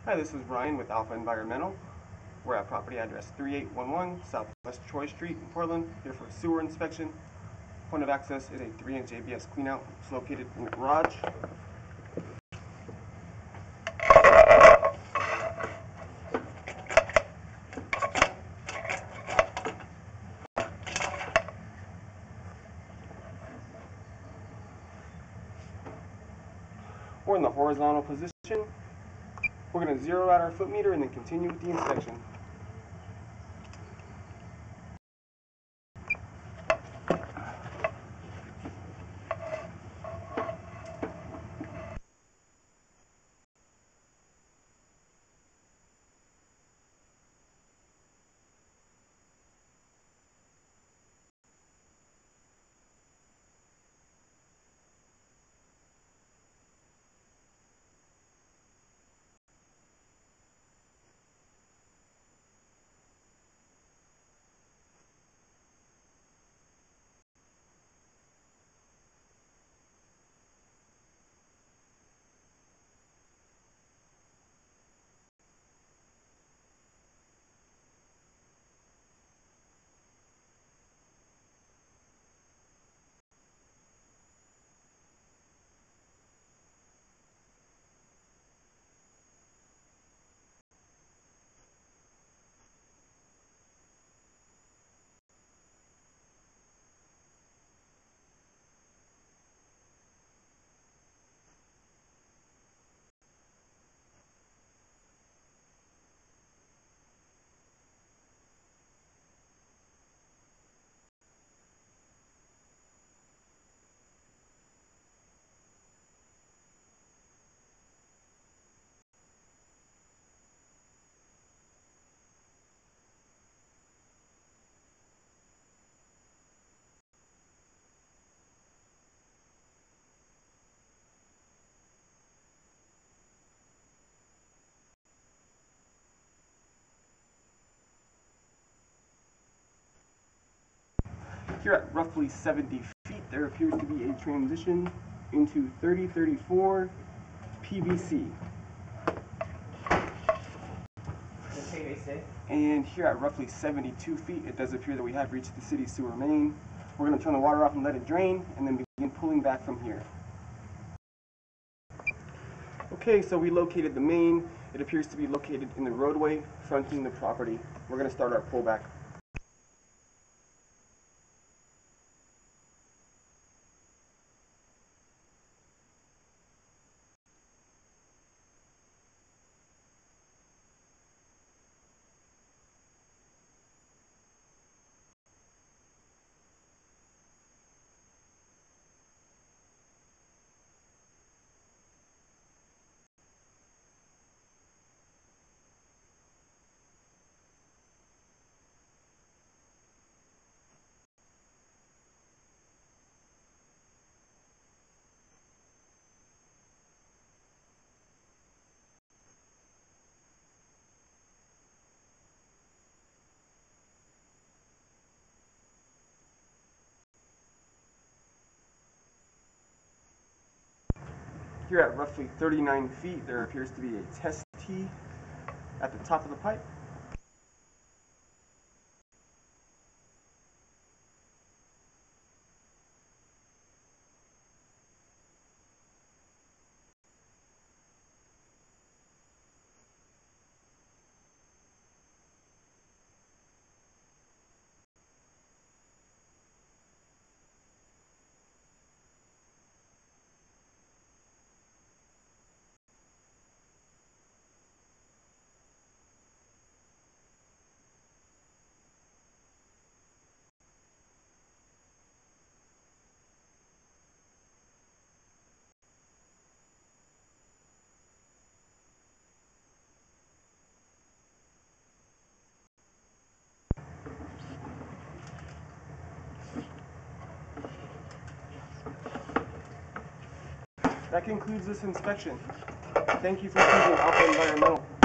Hi, this is Ryan with Alpha Environmental. We're at property address 3811 Southwest Troy Street in Portland, here for a sewer inspection. Point of access is a 3-inch ABS cleanout. It's located in the garage. We're in the horizontal position. We're going to zero out our foot meter and then continue with the inspection. Here at roughly 70 feet, there appears to be a transition into 3034 PVC. And here at roughly 72 feet, it does appear that we have reached the city sewer main. We're going to turn the water off and let it drain, and then begin pulling back from here. Okay, so we located the main. It appears to be located in the roadway fronting the property. We're going to start our pullback. Here at roughly 39 feet, there appears to be a test tee at the top of the pipe. That concludes this inspection. Thank you for choosing Alpha Environmental.